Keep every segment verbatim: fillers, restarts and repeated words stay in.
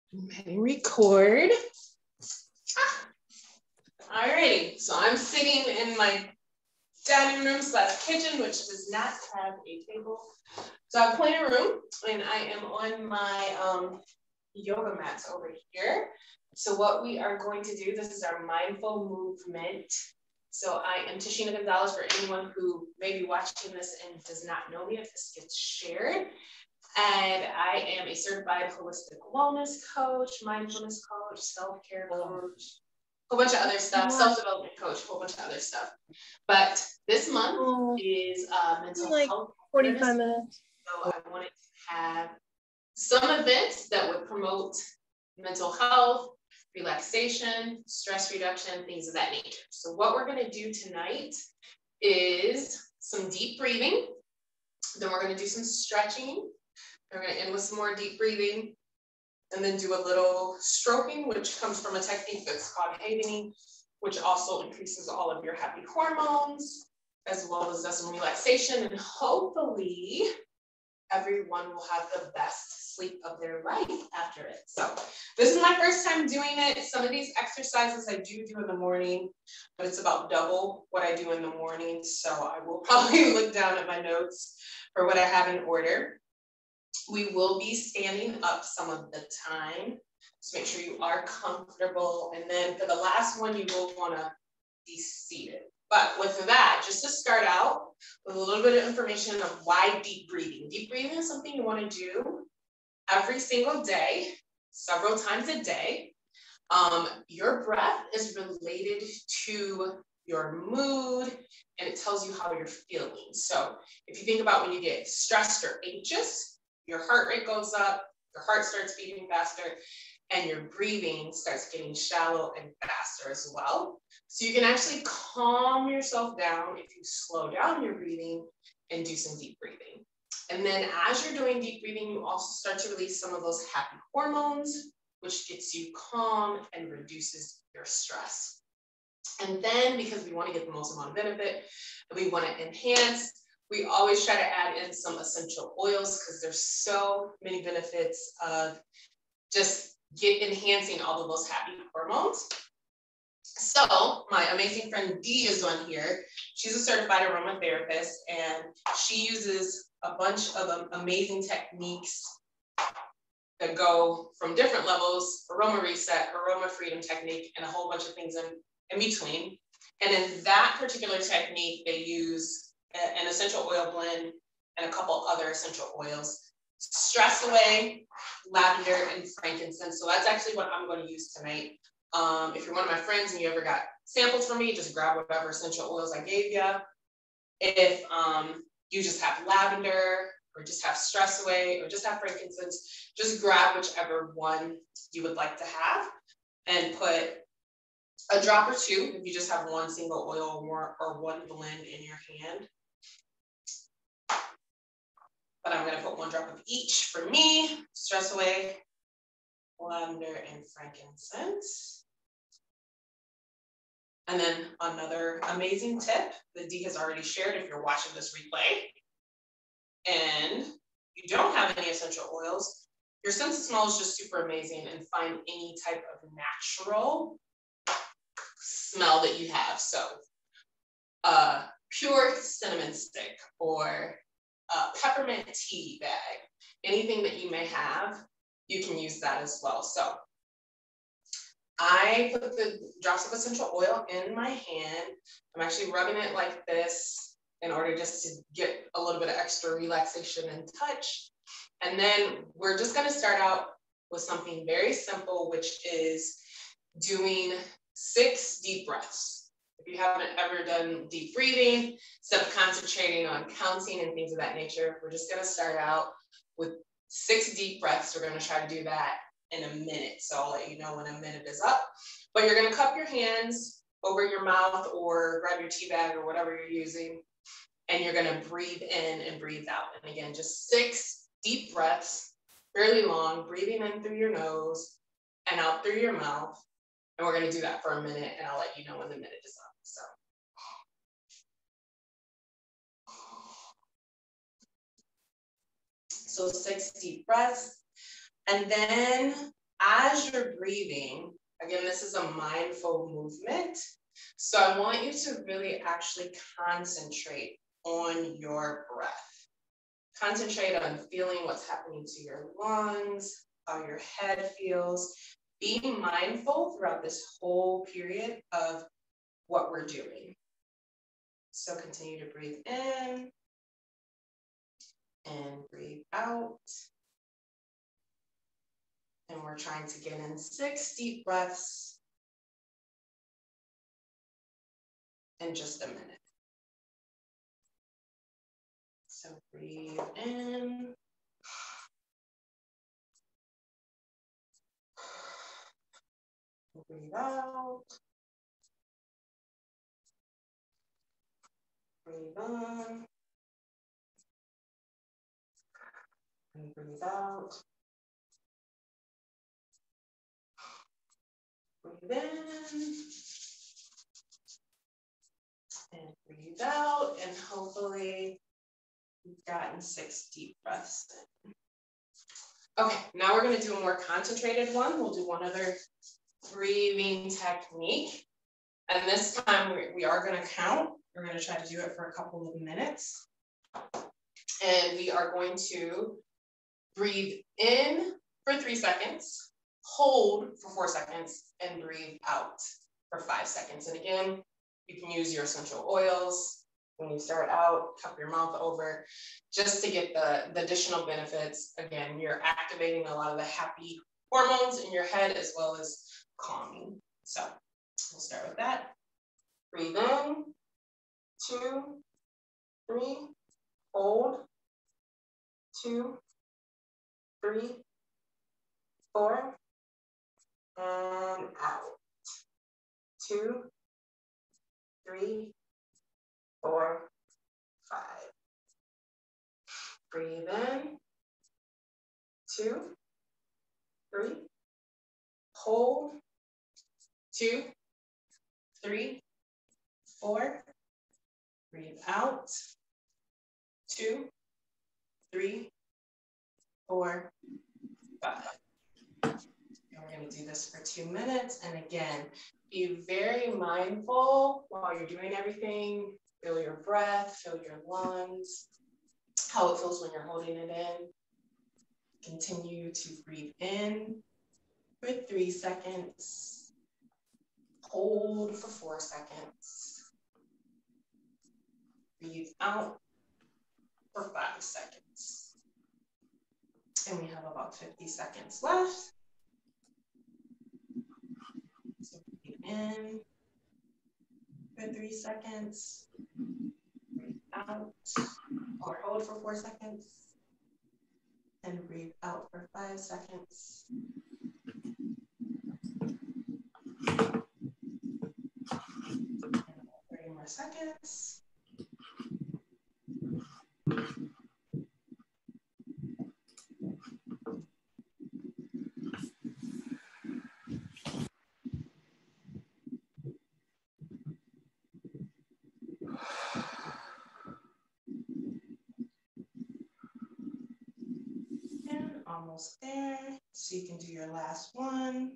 And record. Ah. Alrighty, so I'm sitting in my dining room slash kitchen, which does not have a table. So I have plenty of room, and I am on my um, yoga mats over here. So what we are going to do, this is our mindful movement. So I am Tashina Gonzalez, for anyone who may be watching this and does not know me if this gets shared. And I am a certified holistic wellness coach, mindfulness coach, self-care coach, a whole bunch of other stuff, self-development coach, a whole bunch of other stuff. But this month oh, is uh, mental like health. forty-five minutes. So I wanted to have some events that would promote mental health, relaxation, stress reduction, things of that nature. So what we're going to do tonight is some deep breathing. Then we're going to do some stretching. We're going to end with some more deep breathing, and then do a little stroking, which comes from a technique that's called havening, which also increases all of your happy hormones, as well as does some relaxation, and hopefully everyone will have the best sleep of their life after it. So this is my first time doing it. Some of these exercises I do do in the morning, but it's about double what I do in the morning. So I will probably look down at my notes for what I have in order. We will be standing up some of the time, so make sure you are comfortable. And then for the last one, you will want to be seated. But with that, just to start out with a little bit of information of why deep breathing. Deep breathing is something you want to do every single day, several times a day. Um, your breath is related to your mood, and it tells you how you're feeling. So if you think about when you get stressed or anxious, your heart rate goes up, your heart starts beating faster, and your breathing starts getting shallow and faster as well. So you can actually calm yourself down if you slow down your breathing and do some deep breathing. And then as you're doing deep breathing, you also start to release some of those happy hormones, which gets you calm and reduces your stress. And then, because we want to get the most amount of benefit, and we want to enhance, we always try to add in some essential oils, because there's so many benefits of just get enhancing all of those happy hormones. So my amazing friend Dee is on here. She's a certified aromatherapist, and she uses a bunch of amazing techniques that go from different levels: aroma reset, aroma freedom technique, and a whole bunch of things in, in between. And in that particular technique, they use an essential oil blend and a couple other essential oils: stress away, lavender, and frankincense. So that's actually what I'm going to use tonight. Um, if you're one of my friends and you ever got samples from me, just grab whatever essential oils I gave you. If um, you just have lavender, or just have stress away, or just have frankincense, just grab whichever one you would like to have and put a drop or two if you just have one single oil or, or one blend in your hand. But I'm going to put one drop of each for me: stress away, lavender, and frankincense. And then another amazing tip that Dee has already shared if you're watching this replay, and you don't have any essential oils, your sense of smell is just super amazing, and find any type of natural smell that you have. So uh, pure cinnamon stick, or a peppermint tea bag, anything that you may have, you can use that as well. So I put the drops of essential oil in my hand. I'm actually rubbing it like this in order just to get a little bit of extra relaxation and touch. And then we're just going to start out with something very simple, which is doing six deep breaths. If you haven't ever done deep breathing, instead of concentrating on counting and things of that nature, we're just going to start out with six deep breaths. We're going to try to do that in a minute. So I'll let you know when a minute is up. But you're going to cup your hands over your mouth, or grab your tea bag or whatever you're using, and you're going to breathe in and breathe out. And again, just six deep breaths, fairly long, breathing in through your nose and out through your mouth. And we're going to do that for a minute, and I'll let you know when the minute is up. So. So six deep breaths. And then as you're breathing, again, this is a mindful movement. So I want you to really actually concentrate on your breath. Concentrate on feeling what's happening to your lungs, how your head feels. Be mindful throughout this whole period of what we're doing. So continue to breathe in and breathe out. And we're trying to get in six deep breaths in just a minute. So breathe in. Breathe out. Breathe in. And breathe out. Breathe in. And breathe out. And hopefully you've gotten six deep breaths in. Okay, now we're going to do a more concentrated one. We'll do one other breathing technique. And this time we, we are going to count. We're going to try to do it for a couple of minutes. And we are going to breathe in for three seconds, hold for four seconds, and breathe out for five seconds. And again, you can use your essential oils. When you start out, cup your mouth over just to get the, the additional benefits. Again, you're activating a lot of the happy hormones in your head as well as calming. So we'll start with that. Breathe in, two, three, hold, two, three, four, and out. Two, three, four, five. Breathe in, two, three, hold, two, three, four, breathe out, two, three, four, five. And we're going to do this for two minutes. And again, be very mindful while you're doing everything. Feel your breath, feel your lungs, how it feels when you're holding it in. Continue to breathe in for three seconds. Hold for four seconds. Breathe out for five seconds. And we have about fifty seconds left. So breathe in for three seconds. Breathe out or hold for four seconds. And breathe out for five seconds. And thirty more seconds. And almost there. So you can do your last one.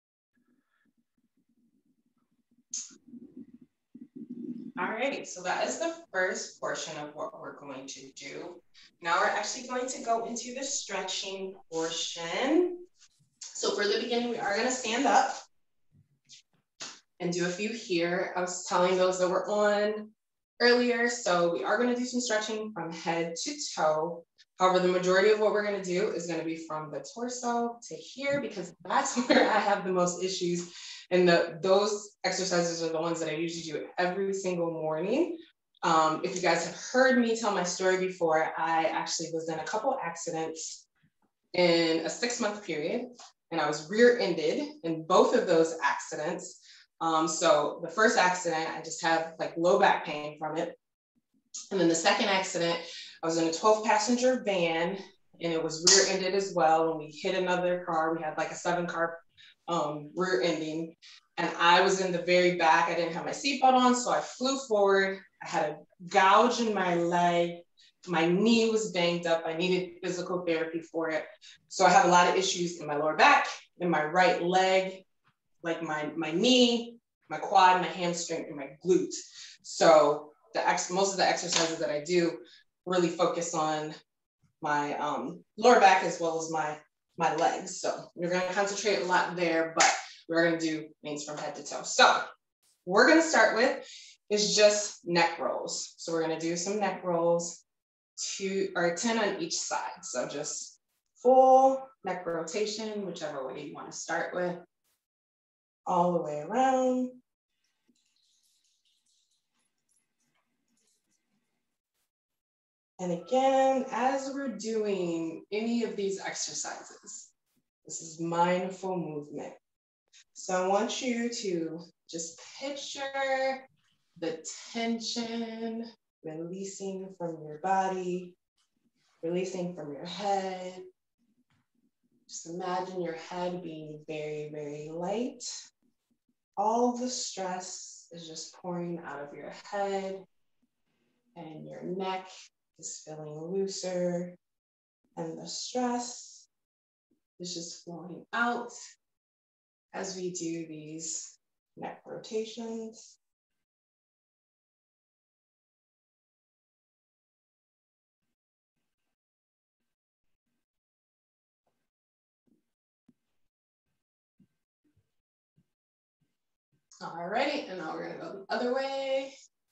All right, so that is the first portion of what we're going to do. Now we're actually going to go into the stretching portion. So for the beginning, we are going to stand up and do a few here. I was telling those that were on earlier, so we are going to do some stretching from head to toe. However, the majority of what we're going to do is going to be from the torso to here, because that's where I have the most issues. And the, those exercises are the ones that I usually do every single morning. Um, if you guys have heard me tell my story before, I actually was in a couple accidents in a six month period, and I was rear-ended in both of those accidents. Um, so the first accident, I just have like low back pain from it. And then the second accident, I was in a twelve passenger van, and it was rear-ended as well. And we hit another car. We had like a seven car um, rear ending. And I was in the very back. I didn't have my seatbelt on, so I flew forward. I had a gouge in my leg, my knee was banged up. I needed physical therapy for it. So I have a lot of issues in my lower back, in my right leg, like my, my knee, my quad, my hamstring, and my glute. So the ex most of the exercises that I do really focus on my um, lower back as well as my, my legs. So we're gonna concentrate a lot there, but we're gonna do things from head to toe. So we're gonna start with is just neck rolls. So we're gonna do some neck rolls, two or ten on each side. So just full neck rotation, whichever way you wanna start with, all the way around. And again, as we're doing any of these exercises, this is mindful movement. So I want you to just picture the tension releasing from your body, releasing from your head. Just imagine your head being very, very light. All the stress is just pouring out of your head, and your neck is feeling looser, and the stress is just flowing out as we do these neck rotations. All right, and now we're gonna go the other way.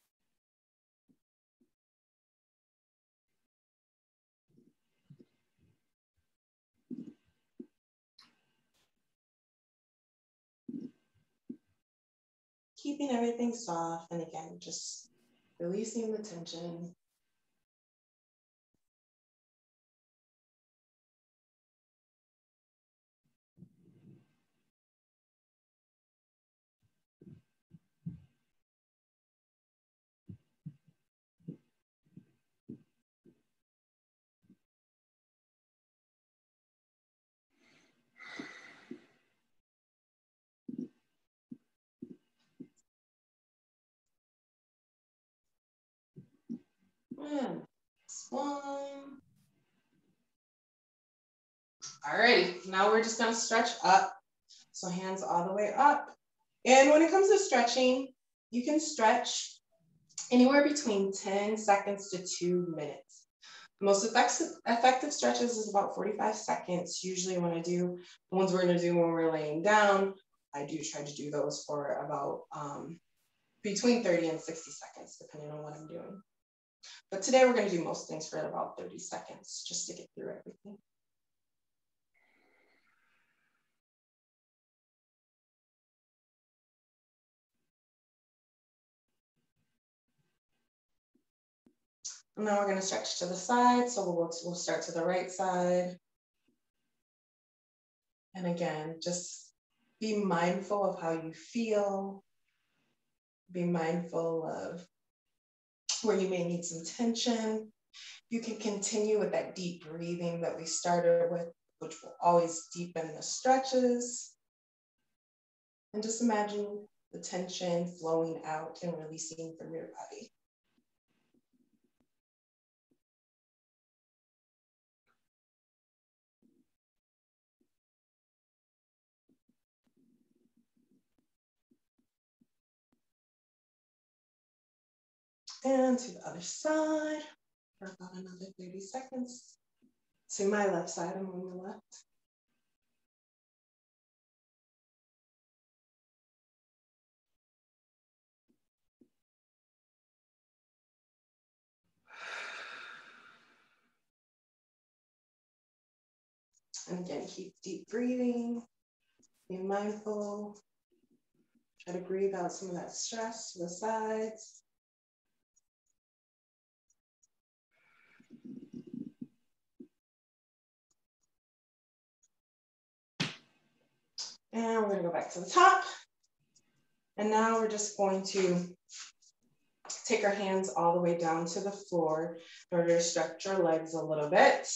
Keeping everything soft, and again, just releasing the tension. And next one. All right, now we're just gonna stretch up. So hands all the way up. And when it comes to stretching, you can stretch anywhere between ten seconds to two minutes. The most effective, effective stretches is about forty-five seconds. Usually when I do, the ones we're gonna do when we're laying down, I do try to do those for about um, between thirty and sixty seconds, depending on what I'm doing. But today we're gonna do most things for about thirty seconds, just to get through everything. And now we're gonna stretch to the side. So we'll, we'll start to the right side. And again, just be mindful of how you feel. Be mindful of where you may need some tension. You can continue with that deep breathing that we started with, which will always deepen the stretches. And just imagine the tension flowing out and releasing from your body. And to the other side for about another thirty seconds. To my left side, I'm on the left. And again, keep deep breathing. Be mindful. Try to breathe out some of that stress to the sides. And we're gonna go back to the top. And now we're just going to take our hands all the way down to the floor in order to stretch our legs a little bit.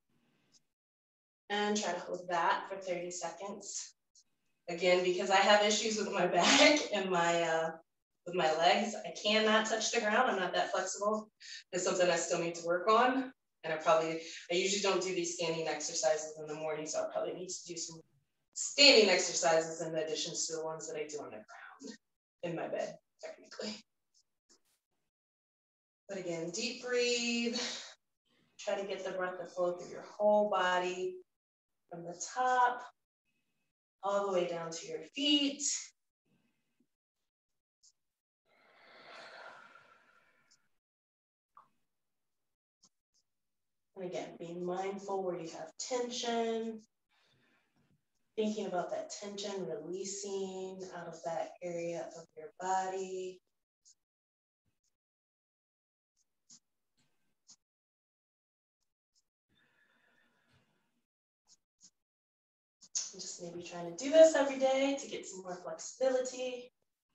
And try to hold that for thirty seconds. Again, because I have issues with my back and my uh, with my legs. I cannot touch the ground. I'm not that flexible. It's something I still need to work on. And I probably, I usually don't do these standing exercises in the morning, so I probably need to do some standing exercises in addition to the ones that I do on the ground in my bed, technically. But again, deep breathe. Try to get the breath to flow through your whole body from the top all the way down to your feet. And again, being mindful where you have tension, thinking about that tension, releasing out of that area of your body. Just maybe trying to do this every day to get some more flexibility.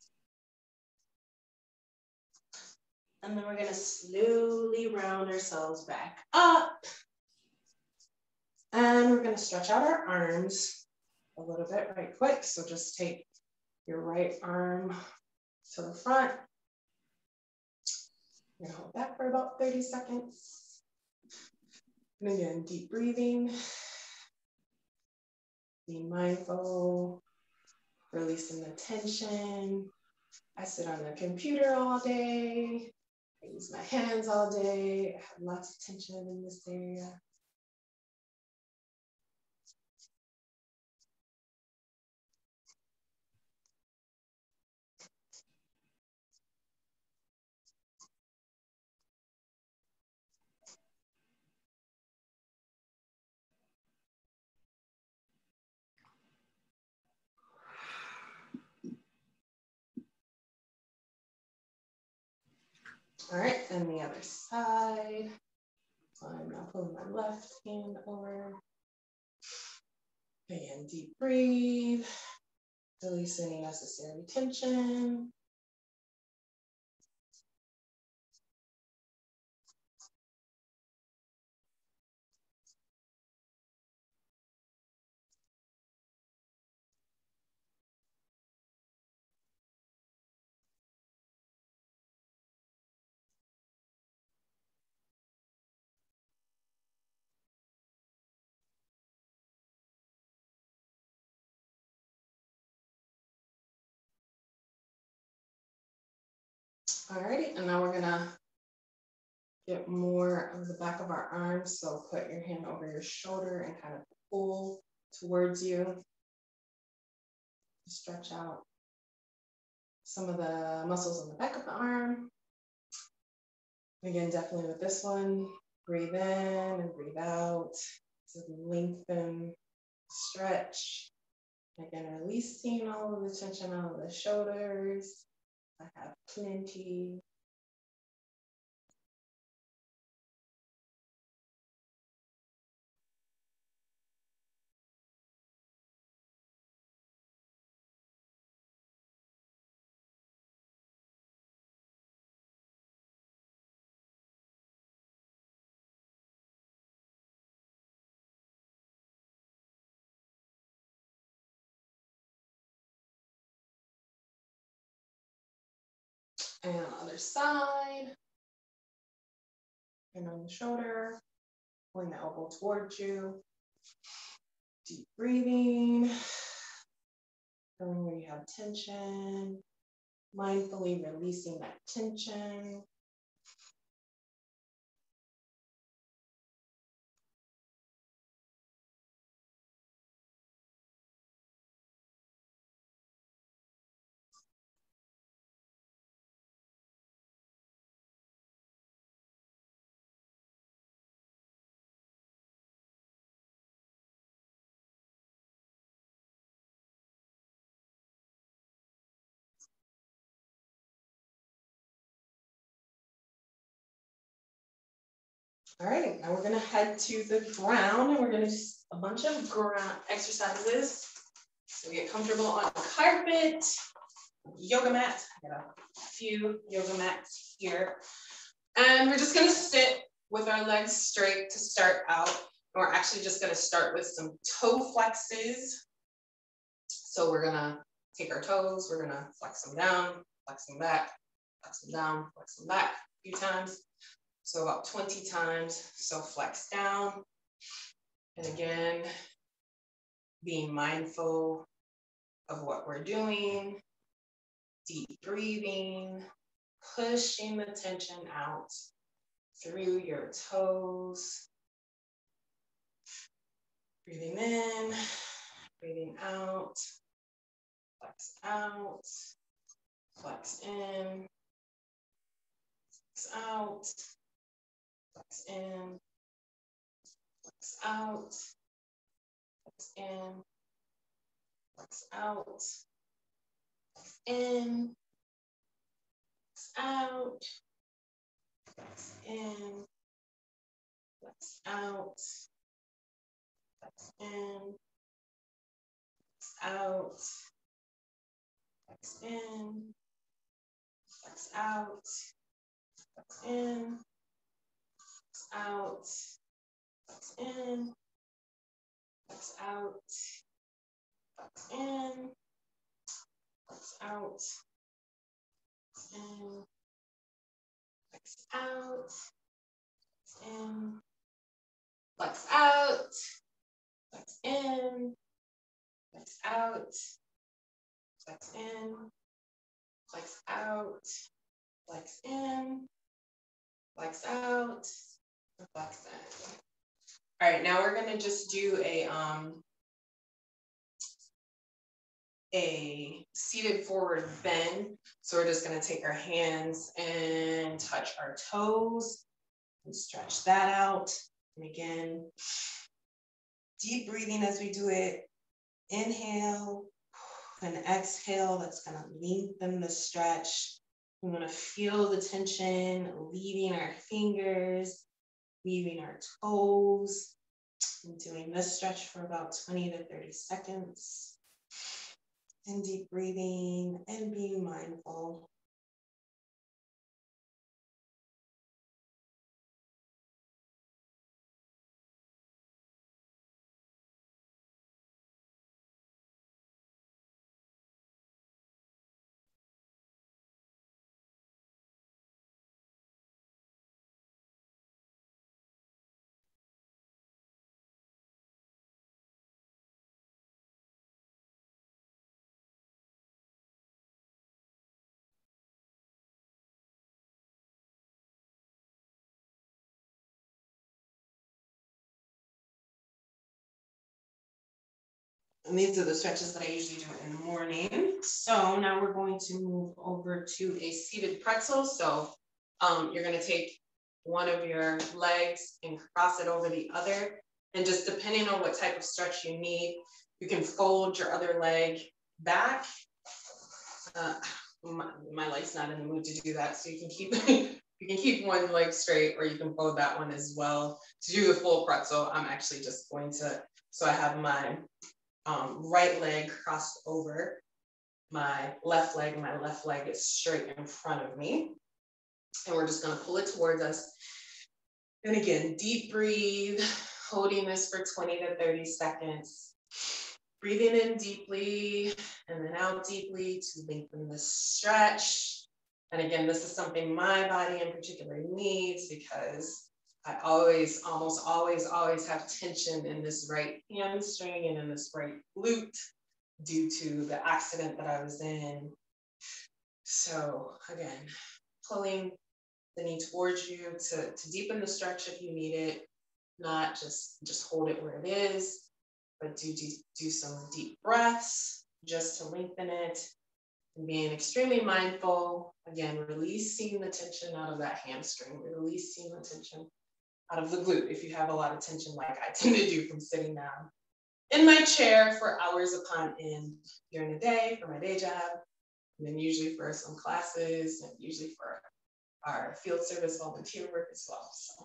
And then we're going to slowly round ourselves back up. And we're going to stretch out our arms a little bit right quick. So just take your right arm to the front. You're going to hold that for about thirty seconds. And again, deep breathing. Be mindful, releasing the tension. I sit on the computer all day. I use my hands all day. I have lots of tension in this area. All right, and the other side. So I'm now pulling my left hand over. Again, deep breathe. Release any necessary tension. All right, and now we're gonna get more of the back of our arms. So put your hand over your shoulder and kind of pull towards you. Stretch out some of the muscles on the back of the arm. Again, definitely with this one, breathe in and breathe out to lengthen, stretch. Again, releasing all of the tension out of the shoulders. I have plenty. And on the other side, and on the shoulder, pulling the elbow towards you. Deep breathing, feeling where you have tension, mindfully releasing that tension. All right, now we're gonna head to the ground and we're gonna do a bunch of ground exercises. So we get comfortable on the carpet, yoga mat. I got a few yoga mats here. And we're just gonna sit with our legs straight to start out. And we're actually just gonna start with some toe flexes. So we're gonna take our toes, we're gonna flex them down, flexing back, flexing down, flexing back a few times. So about twenty times. So flex down. And again, being mindful of what we're doing, deep breathing, pushing the tension out through your toes. Breathing in, breathing out, flex out, flex in, flex out, flex in, flex out, flex in, flex out, flex in, flex out, flex in, flex out, flex in, flex out, flex in, flex out, flex in, flex out, flex in, flex out, flex in, flex out, flex in, flex out, flex in, flex out, flex in, flex out, flex in, flex out, flex in, flex out, and flex in. All right, now we're gonna just do a um a seated forward bend. So we're just gonna take our hands and touch our toes and stretch that out. And again, deep breathing as we do it. Inhale and exhale. That's gonna lengthen the stretch. We wanna feel the tension leaving our fingers, leaving our toes. And doing this stretch for about twenty to thirty seconds. And deep breathing and being mindful. And these are the stretches that I usually do in the morning. So now we're going to move over to a seated pretzel. So um, you're gonna take one of your legs and cross it over the other. And just depending on what type of stretch you need, you can fold your other leg back. Uh, my, my leg's not in the mood to do that. So you can keep, you can keep one leg straight, or you can fold that one as well. To do the full pretzel, I'm actually just going to, so I have my Um, right leg crossed over my left leg. My left leg is straight in front of me. And we're just gonna pull it towards us. And again, deep breathe, holding this for twenty to thirty seconds. Breathing in deeply and then out deeply to lengthen the stretch. And again, this is something my body in particular needs because I always, almost always, always have tension in this right hamstring and in this right glute due to the accident that I was in. So again, pulling the knee towards you to, to deepen the stretch if you need it, not just, just hold it where it is, but do, do, do some deep breaths just to lengthen it. And being extremely mindful, again, releasing the tension out of that hamstring, releasing the tension out of the glute if you have a lot of tension like I tend to do from sitting down in my chair for hours upon end during the day for my day job, and then usually for some classes and usually for our field service volunteer work as well. So.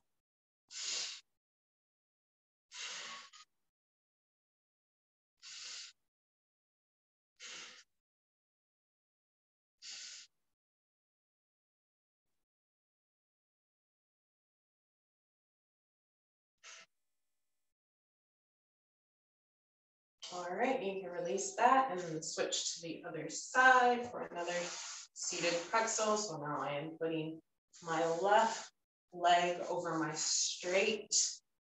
All right, you can release that and then switch to the other side for another seated pretzel. So now I am putting my left leg over my straight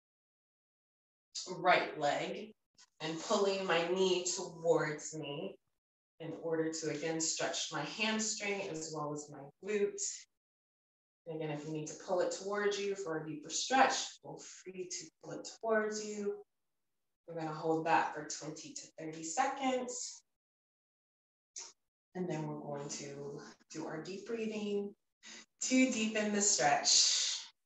right leg and pulling my knee towards me in order to, again, stretch my hamstring as well as my glute. And again, if you need to pull it towards you for a deeper stretch, feel free to pull it towards you. We're going to hold that for twenty to thirty seconds. And then we're going to do our deep breathing to deepen the stretch.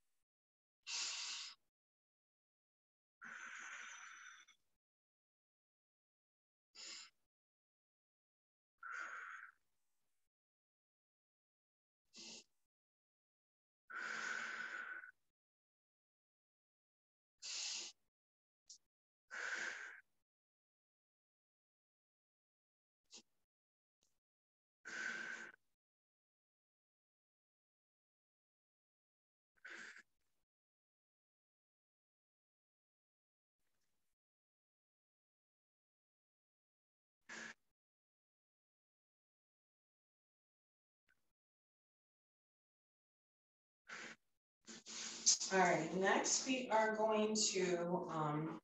All right, next we are going to um,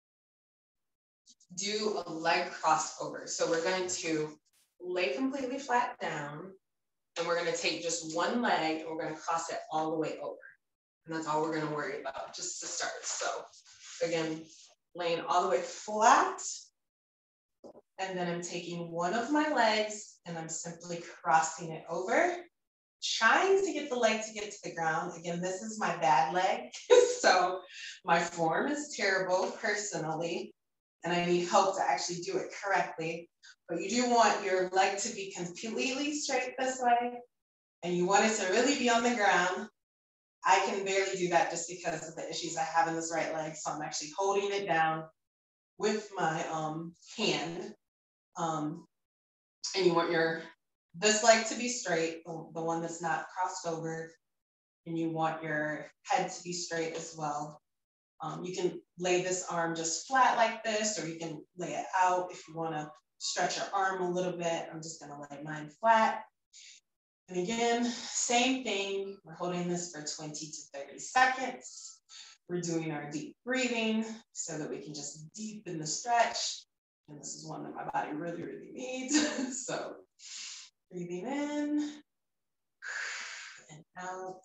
do a leg crossover. So we're going to lay completely flat down and we're going to take just one leg and we're going to cross it all the way over. And that's all we're going to worry about just to start. So again, laying all the way flat. And then I'm taking one of my legs and I'm simply crossing it over, trying to get the leg to get to the ground. Again, this is my bad leg. So my form is terrible personally, and I need help to actually do it correctly. But you do want your leg to be completely straight this way, and you want it to really be on the ground. I can barely do that just because of the issues I have in this right leg. So I'm actually holding it down with my um, hand. Um, and you want your this leg to be straight, the, the one that's not crossed over, and you want your head to be straight as well. Um, you can lay this arm just flat like this, or you can lay it out if you want to stretch your arm a little bit. I'm just going to lay mine flat. And again, same thing. We're holding this for twenty to thirty seconds. We're doing our deep breathing so that we can just deepen the stretch. And this is one that my body really, really needs. So breathing in and out.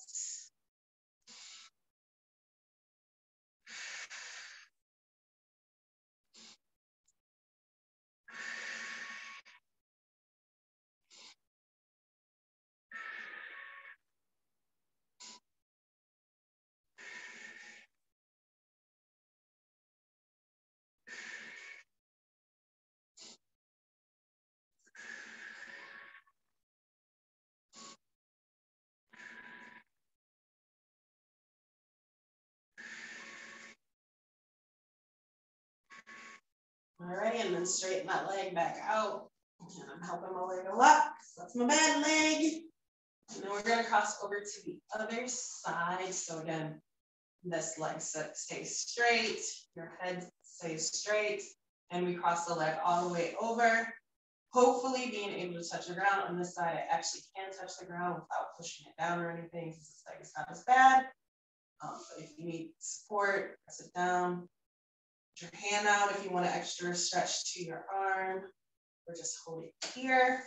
All right, and then straighten that leg back out. And I'm helping my leg a lot, because that's my bad leg. And then we're gonna cross over to the other side. So again, this leg stays straight, your head stays straight, and we cross the leg all the way over. Hopefully being able to touch the ground. On this side, I actually can touch the ground without pushing it down or anything, because this leg is not as bad. Um, but if you need support, press it down. Put your hand out if you want an extra stretch to your arm, or just hold it here.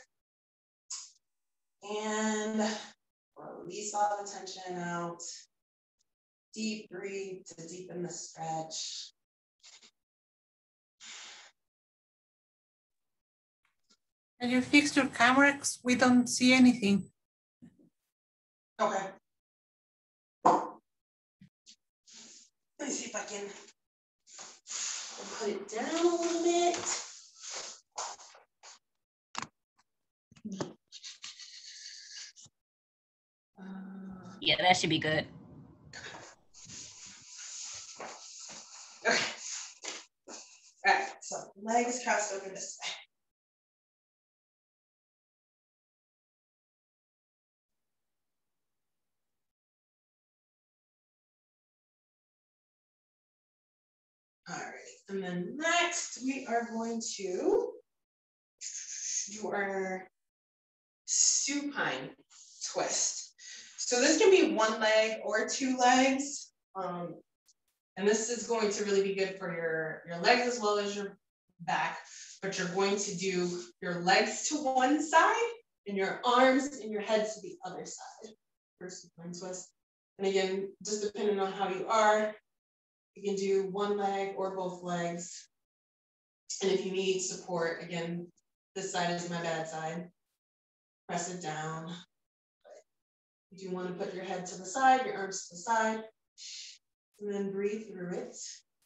And release all the tension out. Deep breathe to deepen the stretch. Can you fix your camera? We don't see anything. Okay. Let me see if I can put it down a little bit. Uh, yeah, that should be good. Okay. All right, so legs crossed over this way. All right, and then next we are going to do our supine twist. So this can be one leg or two legs. Um, and this is going to really be good for your, your legs as well as your back, but you're going to do your legs to one side and your arms and your head to the other side for supine twist. And again, just depending on how you are, you can do one leg or both legs. And if you need support, again, this side is my bad side. Press it down. You do want to put your head to the side, your arms to the side, and then breathe through it.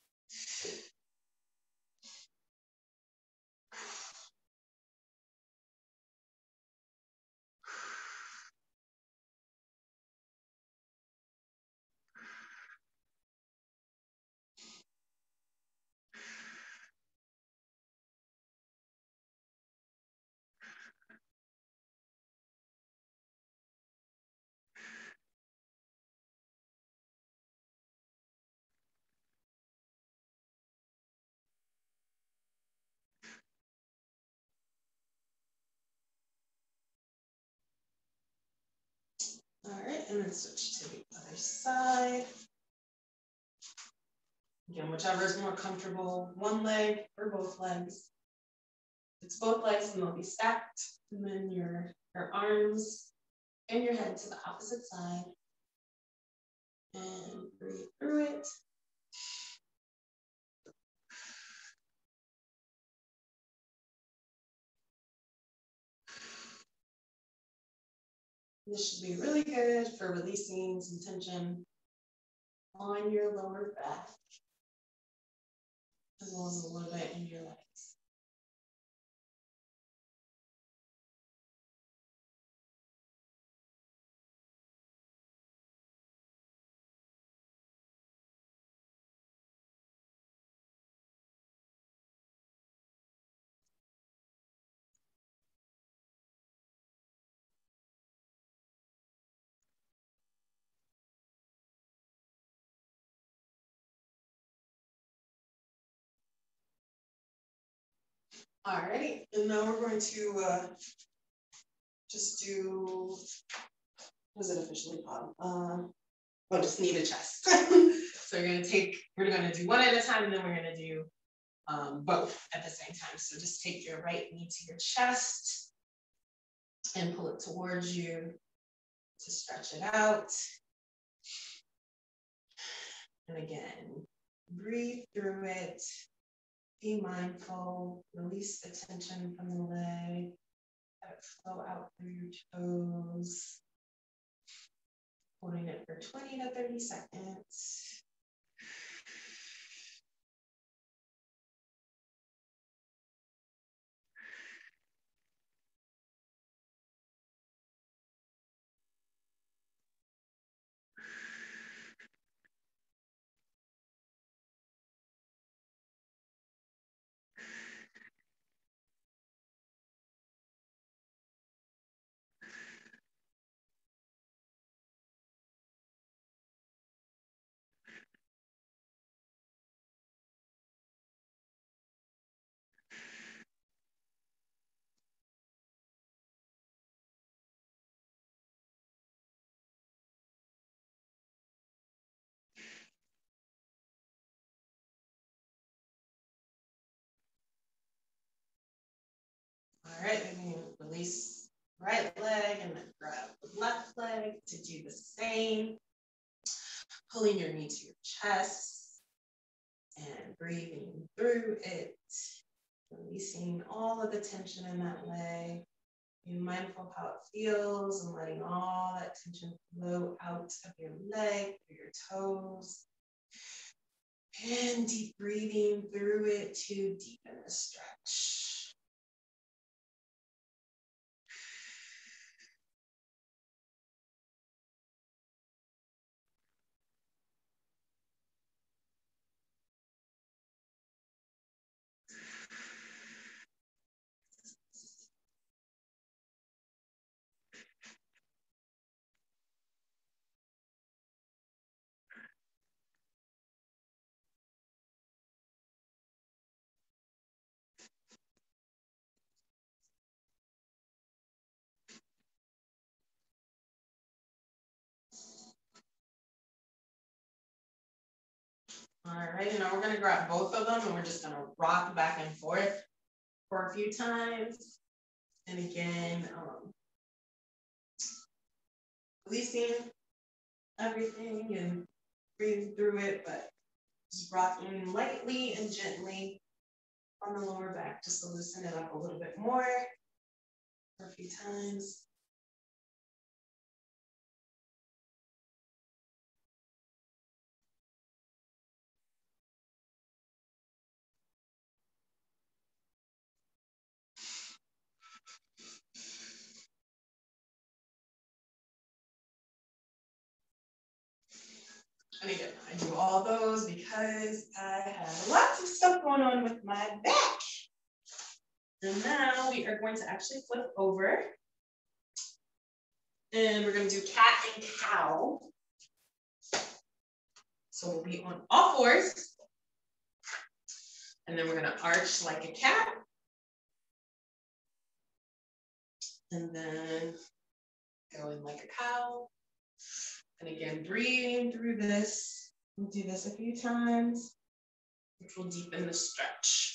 All right, and then switch to the other side. Again, whichever is more comfortable, one leg or both legs. If it's both legs, and they'll be stacked. And then your, your arms and your head to the opposite side. And breathe through it. This should be really good for releasing some tension on your lower back, as well as a little bit in your legs. All right, and now we're going to uh, just do, what is it officially called? Uh, oh, just knee to chest. So you're gonna take, we're gonna do one at a time, and then we're gonna do um, both at the same time. So just take your right knee to your chest and pull it towards you to stretch it out. And again, breathe through it. Be mindful, release the tension from the leg, let it flow out through your toes. Holding it for twenty to thirty seconds. All right, and you release right leg and then grab the left leg to do the same. Pulling your knee to your chest and breathing through it, releasing all of the tension in that leg. Being mindful of how it feels and letting all that tension flow out of your leg, through your toes. And deep breathing through it to deepen the stretch. All right, and now we're gonna grab both of them and we're just gonna rock back and forth for a few times. And again, um, releasing everything and breathing through it, but just rocking lightly and gently on the lower back, just to loosen it up a little bit more for a few times. And again, I do all those because I have lots of stuff going on with my back. And now we are going to actually flip over. And we're going to do cat and cow. So we'll be on all fours. And then we're going to arch like a cat. And then go in like a cow. And again, breathing through this. We'll do this a few times, which will deepen the stretch.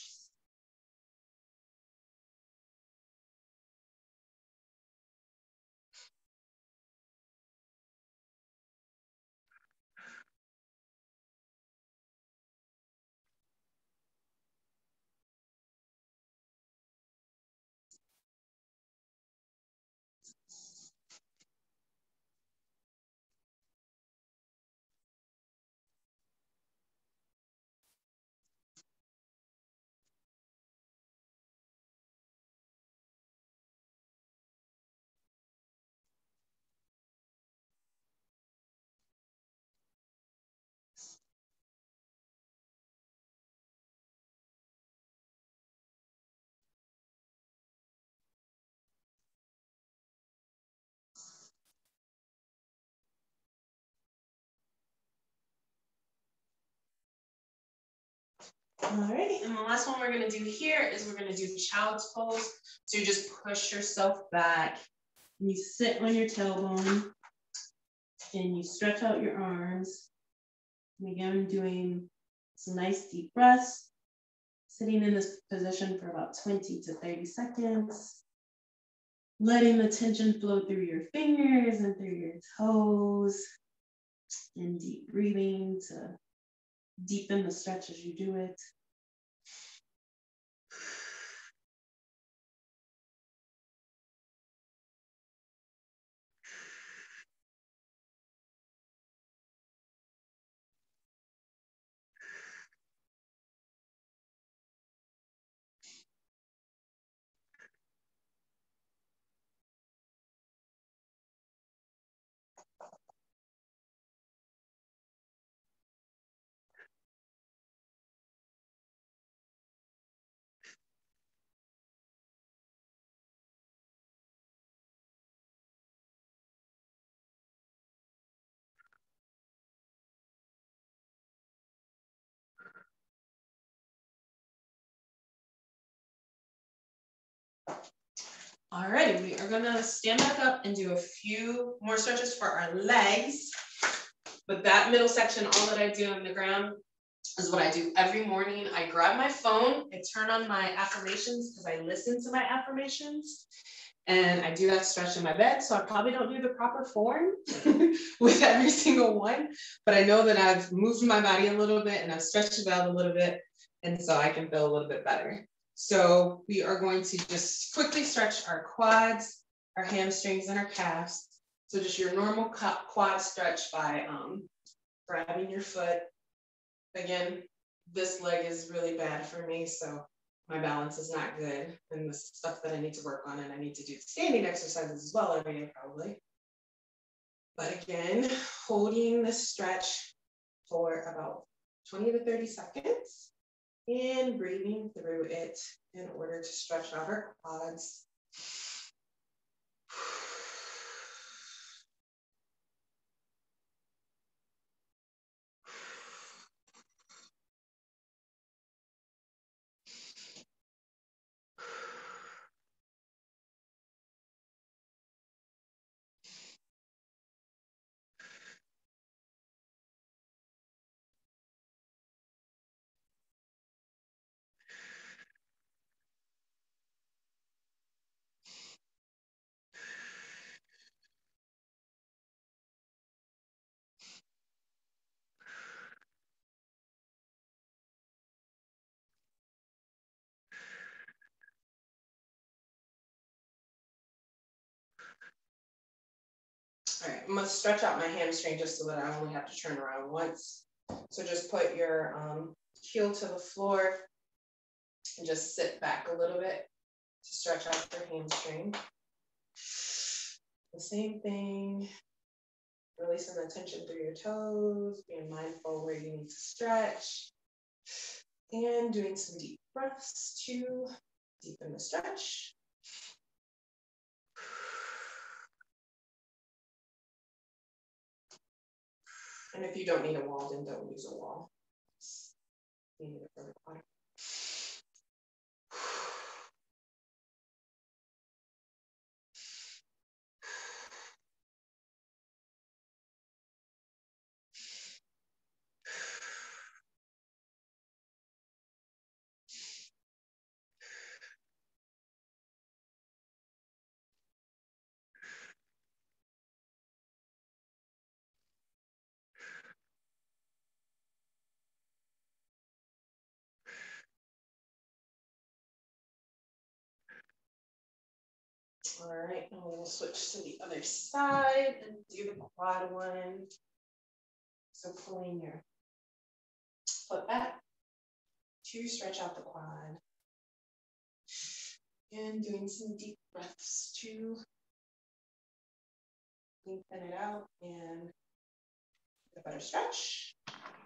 Alrighty, and the last one we're gonna do here is we're gonna do child's pose. So you just push yourself back, and you sit on your tailbone, and you stretch out your arms. And again, doing some nice deep breaths, sitting in this position for about twenty to thirty seconds, letting the tension flow through your fingers and through your toes, and deep breathing to deepen the stretch as you do it. All right, we are gonna stand back up and do a few more stretches for our legs. But that middle section, all that I do on the ground is what I do every morning. I grab my phone, I turn on my affirmations because I listen to my affirmations. And I do that stretch in my bed. So I probably don't do the proper form with every single one, but I know that I've moved my body a little bit and I've stretched it out a little bit. And so I can feel a little bit better. So we are going to just quickly stretch our quads, our hamstrings, and our calves. So just your normal quad stretch by um, grabbing your foot. Again, this leg is really bad for me, so my balance is not good. And this is stuff that I need to work on, and I need to do standing exercises as well every day probably. But again, holding this stretch for about twenty to thirty seconds. And breathing through it in order to stretch out our quads. All right, I'm gonna stretch out my hamstring just so that I only have to turn around once. So just put your um, heel to the floor and just sit back a little bit to stretch out your hamstring. The same thing, releasing the tension through your toes, being mindful where you need to stretch, and doing some deep breaths to deepen the stretch. And if you don't need a wall, then don't use a wall. You need it for the body. All right, and we'll switch to the other side and do the quad one. So pulling your foot back to stretch out the quad. And doing some deep breaths to lengthen it out and get a better stretch.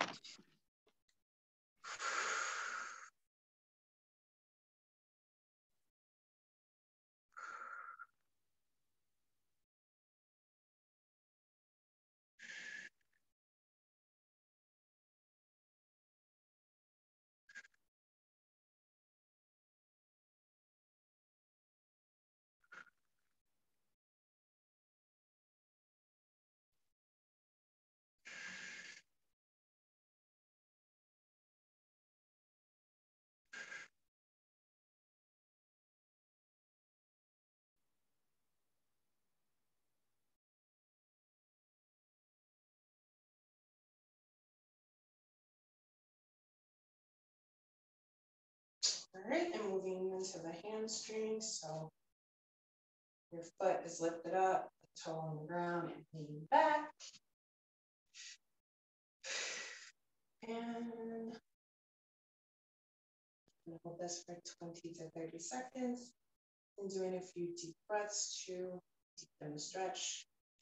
All right, and moving into the hamstring. So your foot is lifted up, the toe on the ground, and leaning back. And hold this for twenty to thirty seconds. And doing a few deep breaths to deepen the stretch.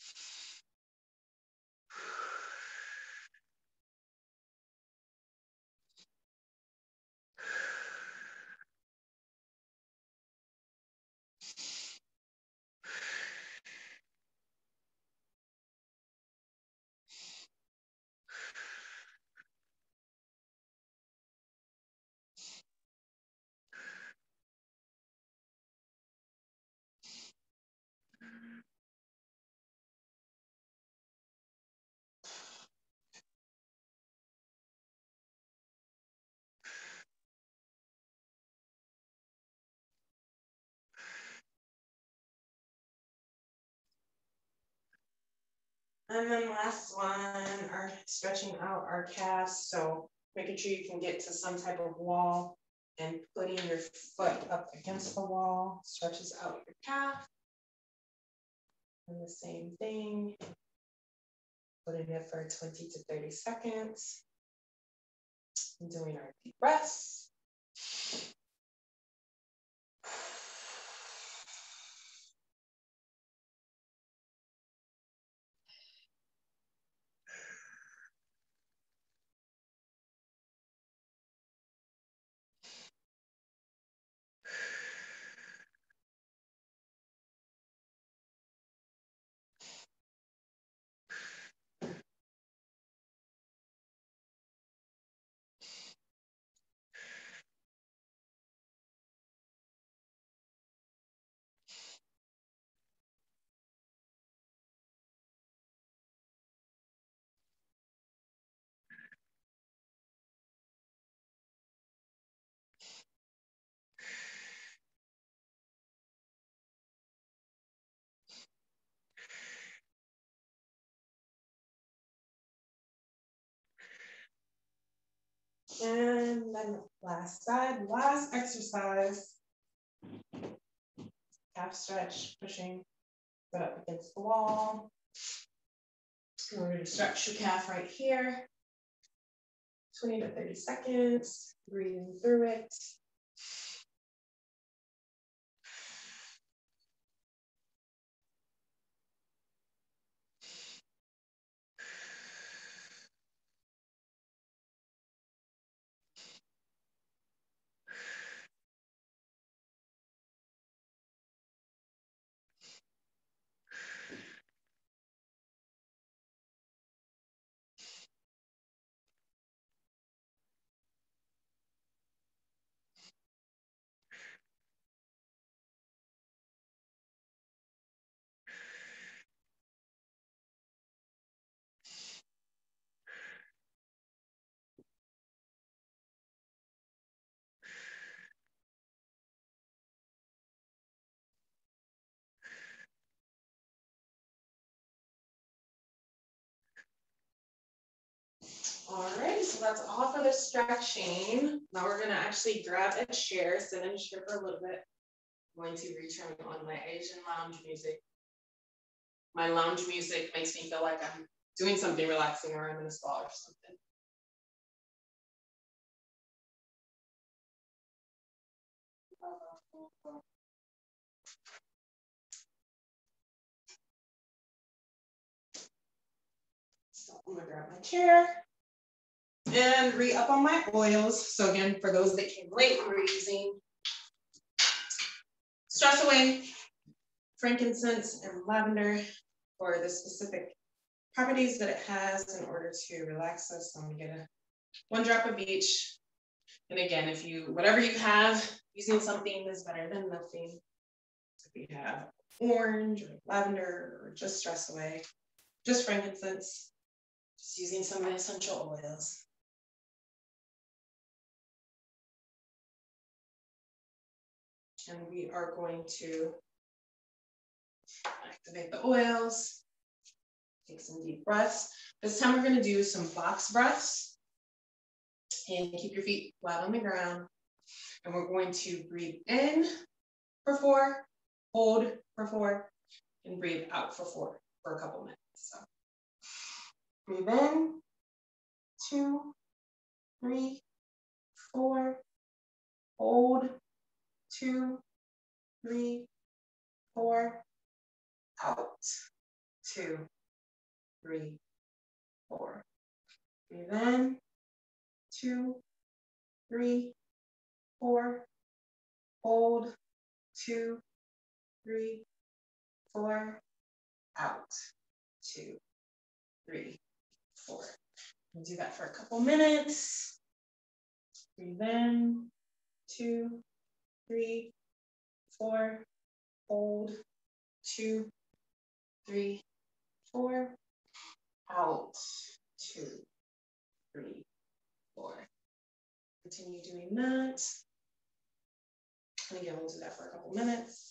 And then last one, are stretching out our calves. So making sure you can get to some type of wall and putting your foot up against the wall stretches out your calf. And the same thing, putting it for twenty to thirty seconds. And doing our deep breaths. And then last side, last exercise. Calf stretch, pushing foot up against the wall. And we're gonna stretch your calf right here. twenty to thirty seconds, breathing through it. All right, so that's all for the stretching. Now we're gonna actually grab a chair, sit in a chair for a little bit. I'm going to return on my Asian lounge music. My lounge music makes me feel like I'm doing something relaxing or I'm in a spa or something. So I'm gonna grab my chair and re-up on my oils. So again, for those that came late, we're using Stress Away, frankincense, and lavender for the specific properties that it has in order to relax us. So I'm gonna get a one drop of each. And again, if you, whatever you have, using something is better than nothing. So if you have orange or lavender or just Stress Away, just frankincense, just using some of the essential oils. And we are going to activate the oils, take some deep breaths. This time we're going to do some box breaths. And keep your feet flat on the ground. And we're going to breathe in for four, hold for four, and breathe out for four for a couple minutes. So breathe in, two, three, four, hold, two, three, four, out, two, three, four. Breathe in, two, three, four, hold, two, three, four, out, two, three, four. We'll do that for a couple minutes. Breathe in, two, three, four, hold, two, three, four, out, two, three, four. Continue doing that. And again, we'll do that for a couple minutes.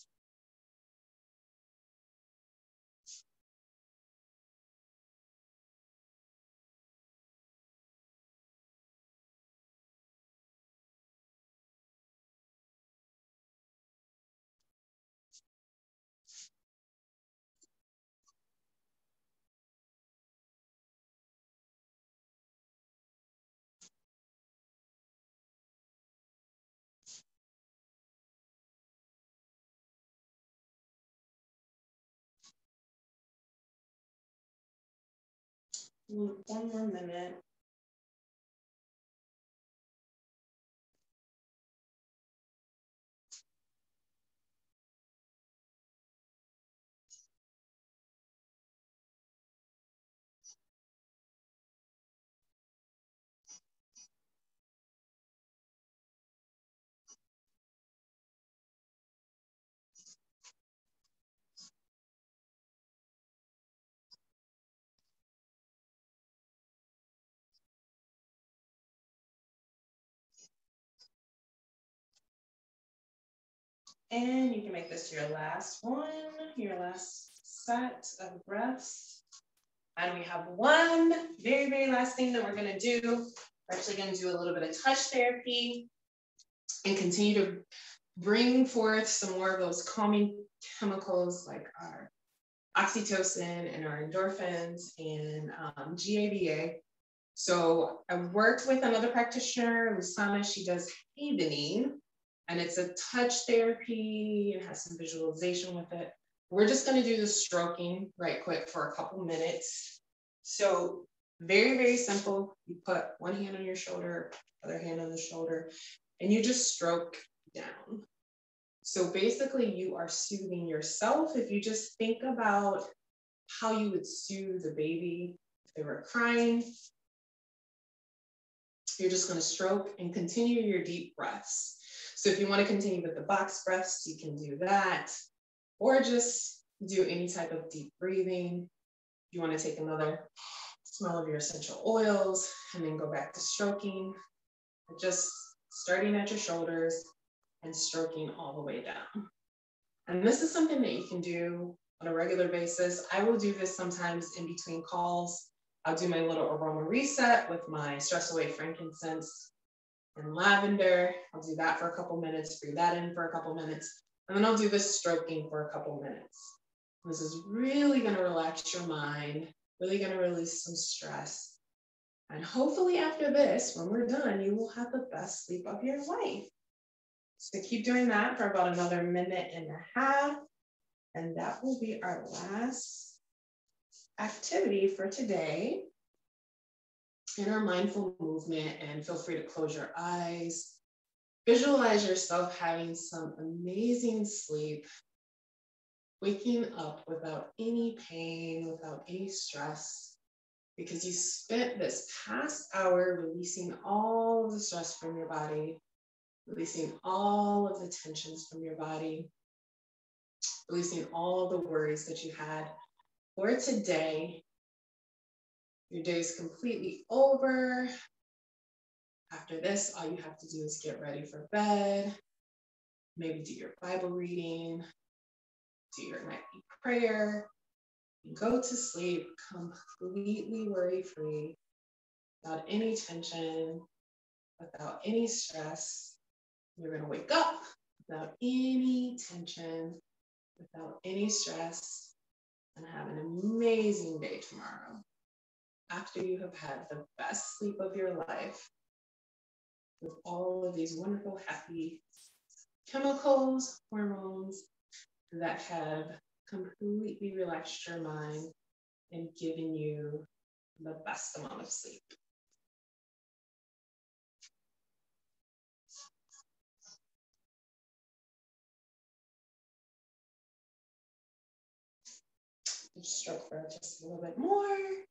One more minute. And you can make this your last one, your last set of breaths. And we have one very, very last thing that we're gonna do. We're actually gonna do a little bit of touch therapy and continue to bring forth some more of those calming chemicals like our oxytocin and our endorphins and um, G A B A. So I worked with another practitioner, Lusana. She does havening, and it's a touch therapy. It has some visualization with it. We're just going to do the stroking right quick for a couple minutes. So very, very simple. You put one hand on your shoulder, other hand on the shoulder, and you just stroke down. So basically you are soothing yourself. If you just think about how you would soothe a baby if they were crying, you're just going to stroke and continue your deep breaths. So if you want to continue with the box breaths, you can do that, or just do any type of deep breathing. If you want to take another smell of your essential oils and then go back to stroking, just starting at your shoulders and stroking all the way down. And this is something that you can do on a regular basis. I will do this sometimes in between calls. I'll do my little aroma reset with my Stress Away frankincense and lavender. I'll do that for a couple minutes, breathe that in for a couple minutes, and then I'll do this stroking for a couple minutes. This is really gonna relax your mind, really gonna release some stress. And hopefully after this, when we're done, you will have the best sleep of your life. So keep doing that for about another minute and a half. And that will be our last activity for today in our mindful movement. And feel free to close your eyes. Visualize yourself having some amazing sleep, waking up without any pain, without any stress, because you spent this past hour releasing all of the stress from your body, releasing all of the tensions from your body, releasing all the worries that you had for today. Your day is completely over. After this, all you have to do is get ready for bed, maybe do your Bible reading, do your nightly prayer, and go to sleep completely worry-free, without any tension, without any stress. You're gonna wake up without any tension, without any stress, and have an amazing day tomorrow after you have had the best sleep of your life with all of these wonderful, happy chemicals, hormones that have completely relaxed your mind and given you the best amount of sleep. Just stroke for just a little bit more.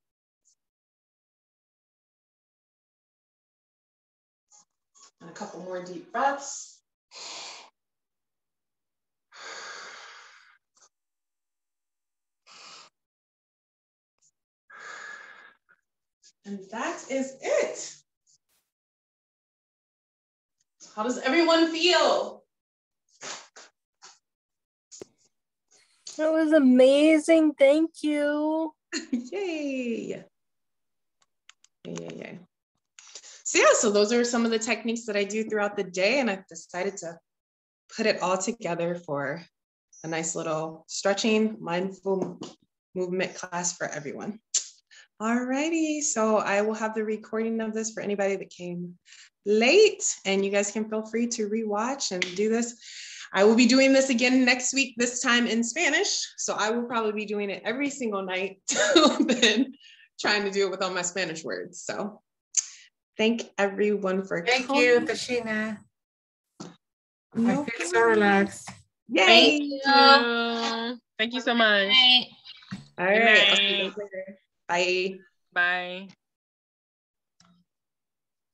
And a couple more deep breaths. And that is it. How does everyone feel? That was amazing. Thank you. Yay. Yay, yay, yay. So yeah, so those are some of the techniques that I do throughout the day, and I've decided to put it all together for a nice little stretching, mindful movement class for everyone. Alrighty, so I will have the recording of this for anybody that came late, and you guys can feel free to rewatch and do this. I will be doing this again next week, this time in Spanish. So I will probably be doing it every single night till then, trying to do it with all my Spanish words. So thank everyone for Thank coming. you, Tashina. No I feel so relaxed. Yay. Thank you. Thank you so much. Right. All Good right, I'll see you night. guys later. Bye. Bye.